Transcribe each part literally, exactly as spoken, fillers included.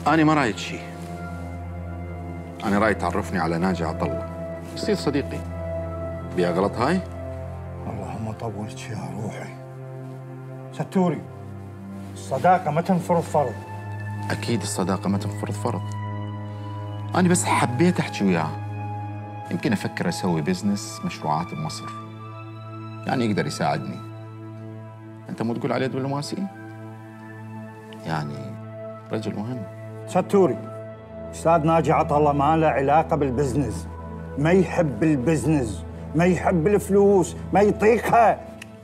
أنا ما رايد شيء. أنا رايد تعرفني على ناجي عطله، يصير صديقي. بيها غلط هاي؟ اللهم طولت يا روحي. ستوري، الصداقة ما تنفرض فرض. أكيد الصداقة ما تنفرض فرض. أنا بس حبيت أحكي وياه، يمكن أفكر أسوي بزنس مشروعات بمصر، يعني يقدر يساعدني. أنت مو تقول عليه دبلوماسي؟ يعني رجل مهم. ستوري، أستاذ ناجي عطله ما له علاقة بالبزنس، ما يحب البزنس، ما يحب الفلوس، ما يطيقها.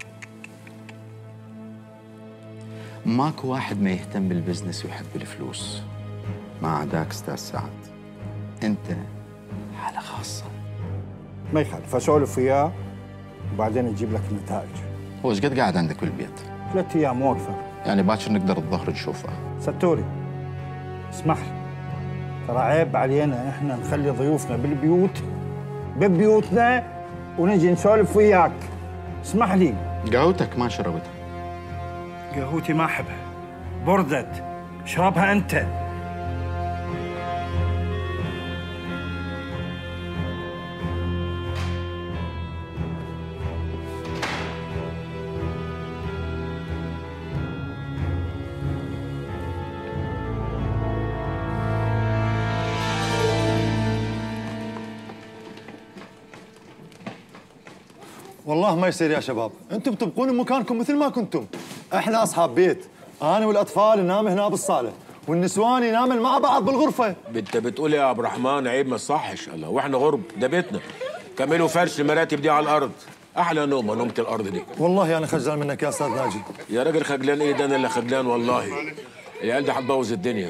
ماكو واحد ما يهتم بالبزنس ويحب الفلوس، ما عداك أستاذ سعد. أنت حالة خاصة. ما يخالف، أسولف وياه وبعدين أجيب لك النتائج. هو ايش قد قاعد عندك بالبيت؟ ثلاث أيام واقفة. يعني باكر نقدر الظهر نشوفه. ستوري، اسمح لي، ترى عيب علينا احنا نخلي ضيوفنا بالبيوت ببيوتنا ونجي نسولف وياك. اسمح لي. قهوتك ما شربتها. قهوتي ما احبها، بردت، اشربها انت. والله ما يصير يا شباب، انتم تبقون بمكانكم مثل ما كنتم. احنا اصحاب بيت، انا والاطفال ننام هنا بالصاله والنسوان ينامن مع بعض بالغرفه. انت بتقول يا عبد الرحمن عيب ما صحش. الله، واحنا غرب، ده بيتنا. كملوا فرش المراتب دي على الارض، احلى نومه نومه الارض دي. والله انا خجلان منك يا استاذ ناجي. يا راجل خجلان ايه؟ ده انا اللي خجلان والله. العيال دي هتبوظ الدنيا.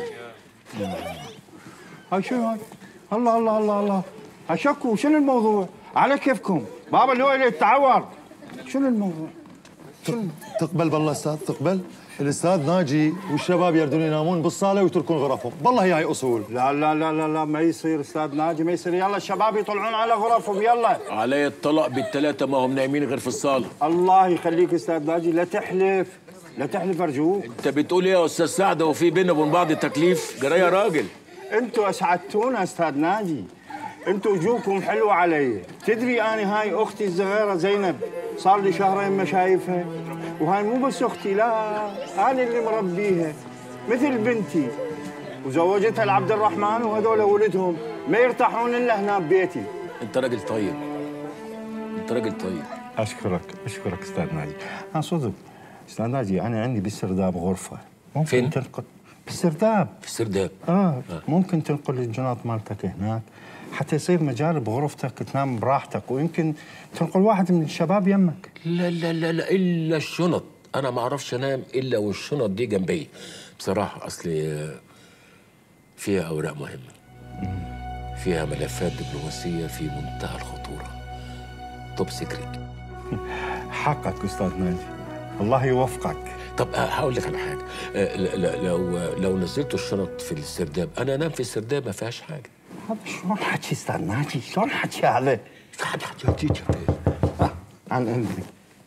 هاي شو هاي؟ الله الله الله الله، هشكوا شنو الموضوع؟ على كيفكم، بابا اللي هو اللي يتعور. شنو الموضوع؟ شنو؟ تقبل بالله استاذ، تقبل؟ الاستاذ ناجي والشباب يردون ينامون بالصاله ويتركون غرفهم، بالله هي هاي اصول. لا لا لا لا لا، ما يصير استاذ ناجي، ما يصير. يلا الشباب يطلعون على غرفهم، يلا. علي الطلاق بالثلاثه، ما هم نايمين غير في الصاله. الله يخليك استاذ ناجي، لا تحلف، لا تحلف ارجوك. انت بتقول ايه يا استاذ سعد؟ هو في بيننا وبين بعض تكليف؟ جرى يا راجل. انتوا اسعدتونا استاذ ناجي، انتوا وجوهكم حلوه علي. تدري انا هاي اختي الصغيره زينب صار لي شهرين ما شايفها، وهاي مو بس اختي، لا انا اللي مربيها مثل بنتي، وزوجتها لعبد الرحمن وهذول ولدهم ما يرتاحون الا هنا ببيتي. انت راجل طيب، انت راجل طيب. اشكرك اشكرك استاذ ناجي. ها صدق استاذ ناجي، انا عندي بالسرداب غرفه، ممكن فين؟ تنقل بالسرداب. في السرداب؟ آه. اه ممكن تنقل الجناط مالتك هناك حتى يصير مجال بغرفتك تنام براحتك، ويمكن تنقل واحد من الشباب يمك. لا لا لا لا، الا الشنط. انا ما اعرفش انام الا والشنط دي جنبي بصراحه. اصلي فيها اوراق مهمه، فيها ملفات دبلوماسيه في منتهى الخطوره، توب سيكريت. حقك استاذ ناجي، الله يوفقك. طب هقول لك على حاجه، لو لو نزلتوا الشنط في السرداب انا انام في السرداب ما فيهاش حاجه. هذا شلون حكي استاذ ناجي؟ شلون حكي عليه؟ حكي حكي حكي اه عن اذنك.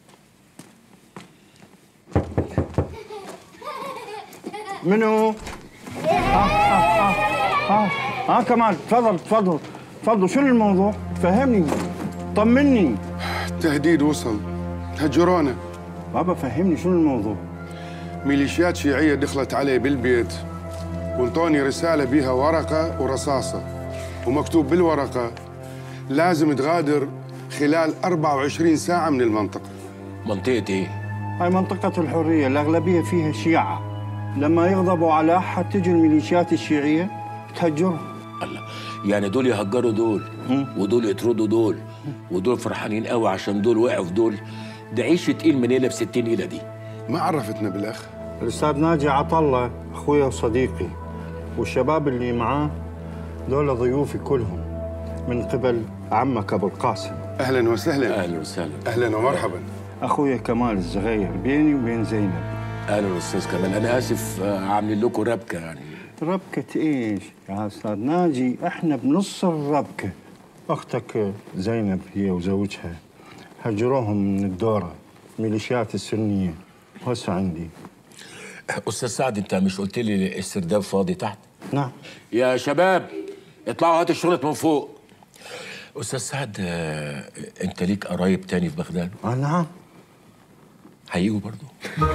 منو؟ اه اه اه اه كمال، تفضل تفضل تفضل. شنو الموضوع؟ فهمني، طمني. التهديد وصل، هجرونا. بابا فهمني شنو الموضوع؟ ميليشيات شيعية دخلت علي بالبيت وانطوني رسالة بيها ورقة ورصاصة، ومكتوب بالورقة لازم تغادر خلال أربعة وعشرين ساعة من المنطقة. منطقة ايه؟ هاي منطقة الحرية، الأغلبية فيها شيعة. لما يغضبوا على أحد تجي الميليشيات الشيعية تهجرهم. الله، يعني دول يهجروا دول ودول يطردوا دول ودول فرحانين قوي عشان دول وقعوا في دول؟ ده عيش تقيل من هنا بستين ليلة دي. ما عرفتنا بالأخ. الأستاذ ناجي عطله أخويا وصديقي، والشباب اللي معاه دول ضيوفي كلهم من قبل عمك أبو القاسم. أهلاً وسهلاً. أهلاً وسهلاً. أهلاً ومرحباً. أخويا كمال الصغير بيني وبين زينب. أهلاً أستاذ كمال، أنا آسف عاملين لكم ربكة يعني. ربكة إيش يا أستاذ ناجي؟ إحنا بنص الربكة. أختك زينب هي وزوجها هجروهم من الدورة، ميليشيات السنية، وهسه عندي. أستاذ سعد، أنت مش قلت لي السرداب فاضي تحت؟ نعم. يا شباب اطلعوا هاتوا الشنط من فوق. استاذ سعد، آه، انت ليك قرايب تاني في بغداد؟ آه نعم. هيجوا برضه؟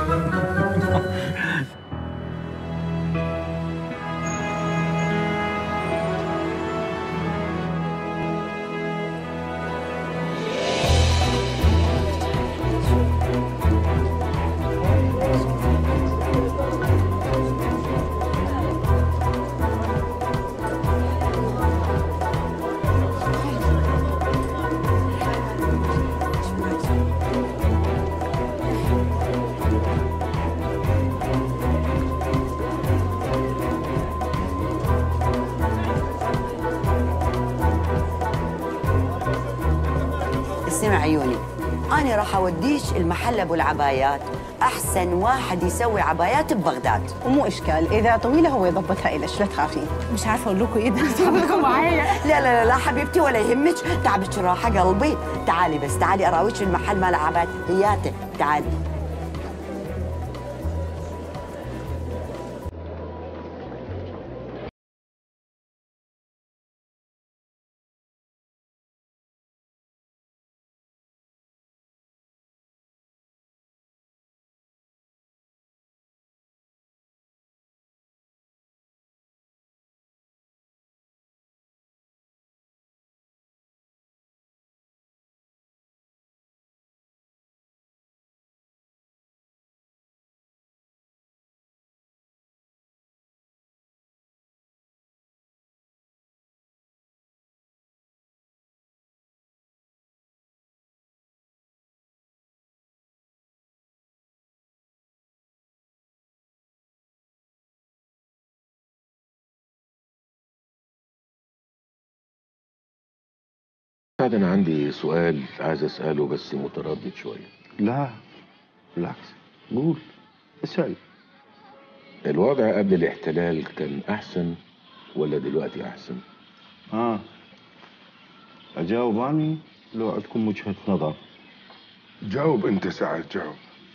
اسمع عيوني، أنا راح أوديش المحل أبو العبايات، أحسن واحد يسوي عبايات ببغداد. ومو إشكال، إذا طويلة هو يضبطها إلك، لا تخافين. مش عارفه اقول لكم ايه ده، تعبكم معايا. لا لا لا لا حبيبتي ولا يهمك، تعبك راحة قلبي. تعالي بس تعالي أراويش المحل مال عبايات هياتي، تعالي. سعد، أنا عندي سؤال عايز أسأله بس متردد شوية. لا بالعكس، قول اسأل. الوضع قبل الاحتلال كان أحسن ولا دلوقتي أحسن؟ اه أجاوب أني لو عندكم وجهة نظر؟ جاوب انت سعد، جاوب.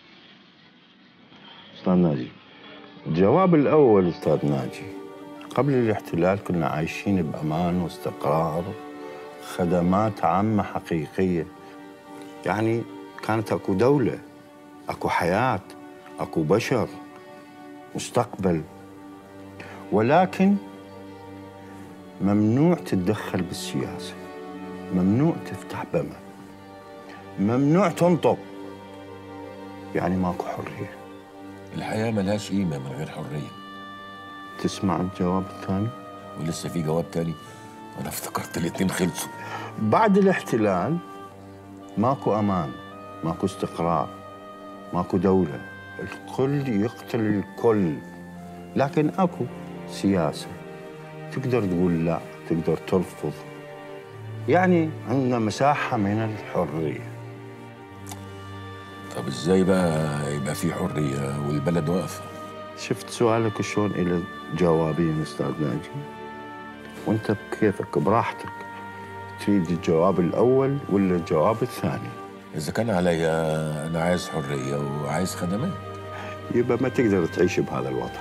أستاذ ناجي، الجواب الأول أستاذ ناجي، قبل الاحتلال كنا عايشين بأمان واستقرار، خدمات عامة حقيقية، يعني كانت أكو دولة، أكو حياة، أكو بشر، مستقبل. ولكن ممنوع تتدخل بالسياسة، ممنوع تفتح بمة، ممنوع تنطق، يعني ماكو حرية. الحياة ملهاش قيمة من غير حرية. تسمع الجواب الثاني؟ ولسه في جواب تاني؟ أنا افتكرت الاتنين خلصوا. بعد الاحتلال ماكو أمان، ماكو استقرار، ماكو دولة، الكل يقتل الكل، لكن أكو سياسة، تقدر تقول لا، تقدر ترفض، يعني عندنا مساحة من الحرية. طب ازاي بقى يبقى في حرية والبلد واقفة؟ شفت سؤالك شلون إلى جوابين أستاذ ناجي؟ وأنت بكيفك براحتك، تريد الجواب الأول ولا الجواب الثاني؟ إذا كان عليا أنا عايز حرية وعايز خدمات. يبقى ما تقدر تعيش بهذا الوضع.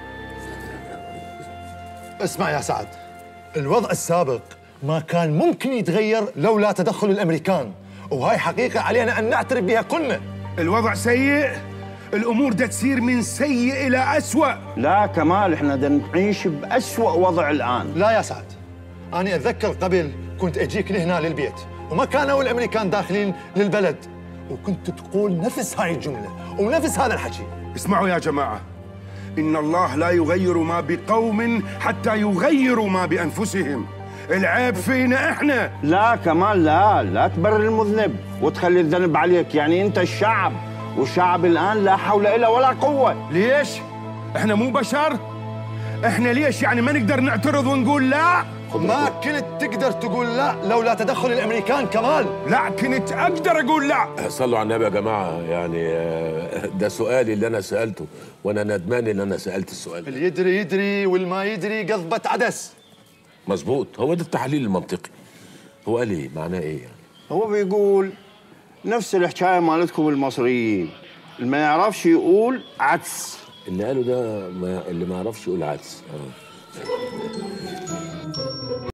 اسمع يا سعد، الوضع السابق ما كان ممكن يتغير لولا تدخل الأمريكان، وهاي حقيقة علينا أن نعترف بها كلنا. الوضع سيء، الأمور دا تصير من سيء إلى أسوأ. لا كمال، احنا دا نعيش بأسوأ وضع الآن. لا يا سعد، أنا أتذكر قبل كنت أجيك لهنا للبيت وما كانوا الأمريكان داخلين للبلد، وكنت تقول نفس هاي الجملة ونفس هذا الحكي. اسمعوا يا جماعة، إن الله لا يغير ما بقوم حتى يغيروا ما بأنفسهم. العيب فينا إحنا. لا كمال، لا لا تبرر المذنب وتخلي الذنب عليك، يعني أنت الشعب، والشعب الآن لا حول إلا ولا قوة. ليش؟ إحنا مو بشر؟ إحنا ليش يعني ما نقدر نعترض ونقول لا؟ ما كنت تقدر تقول لا لولا تدخل الأمريكان كمال. لا كنت أقدر أقول لا. صلوا على النبي يا جماعة، يعني ده سؤالي اللي أنا سألته، وأنا ندمان إن أنا سألت السؤال ده. اللي يدري يدري والما يدري قضبة عدس. مظبوط، هو ده التحليل المنطقي. هو قال إيه؟ معناه إيه يعني؟ هو بيقول نفس الحكاية مالتكم المصريين، اللي ما يعرفش يقول عدس. اللي قاله ده ما اللي ما يعرفش يقول عدس. اه